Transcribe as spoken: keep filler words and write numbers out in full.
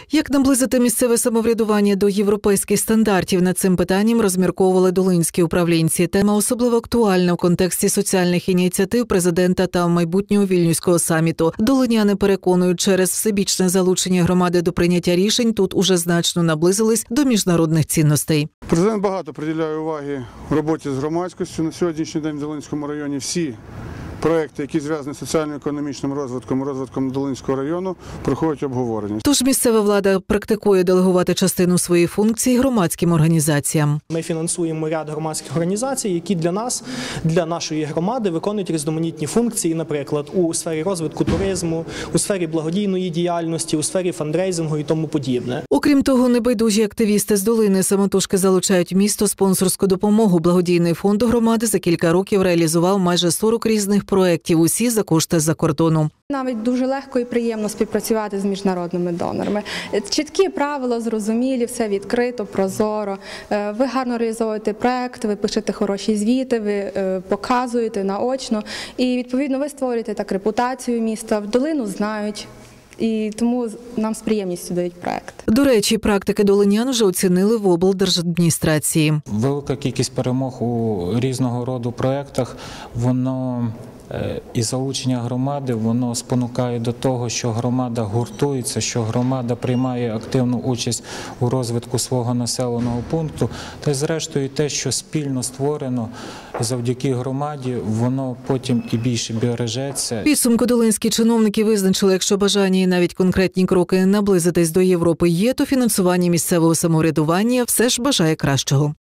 Як наблизити місцеве самоврядування до європейських стандартів? Над цим питанням розмірковували долинські управлінці. Тема особливо актуальна в контексті соціальних ініціатив президента та майбутнього Вільнюського саміту. Долиняни переконують, через всебічне залучення громади до прийняття рішень тут уже значно наблизились до міжнародних цінностей. Президент багато приділяє уваги роботі з громадськістю. На сьогоднішній день в Долинському районі всі проекти, які зв'язані з соціально-економічним розвитком, розвитком Долинського району, проходять обговорення. Тож місцева влада практикує делегувати частину своїх функцій громадським організаціям. Ми фінансуємо ряд громадських організацій, які для нас, для нашої громади виконують різноманітні функції, наприклад, у сфері розвитку туризму, у сфері благодійної діяльності, у сфері фандрейзингу і тому подібне. Окрім того, небайдужі активісти з долини самотужки залучають в місто спонсорську допомогу. Благодійний фонд громади за кілька років реалізував майже сорок різних проєктів, усі за кошти з-за кордону. Навіть дуже легко і приємно співпрацювати з міжнародними донорами. Чіткі правила, зрозумілі, все відкрито, прозоро. Ви гарно реалізовуєте проєкт, ви пишете хороші звіти, ви показуєте наочно. І, відповідно, ви створюєте так репутацію міста, в долину знають. І тому нам з приємністю дають проєкт. До речі, практики долинян вже оцінили в облдержадміністрації. Велика кількість перемог у різного роду проєктах, воно і залучення громади, воно спонукає до того, що громада гуртується, що громада приймає активну участь у розвитку свого населеного пункту. Та й зрештою те, що спільно створено завдяки громаді, воно потім і більше бережеться. Підсумку долинські чиновники визначили, якщо бажання і навіть конкретні кроки наблизитись до Європи є, то фінансування місцевого самоврядування все ж бажає кращого.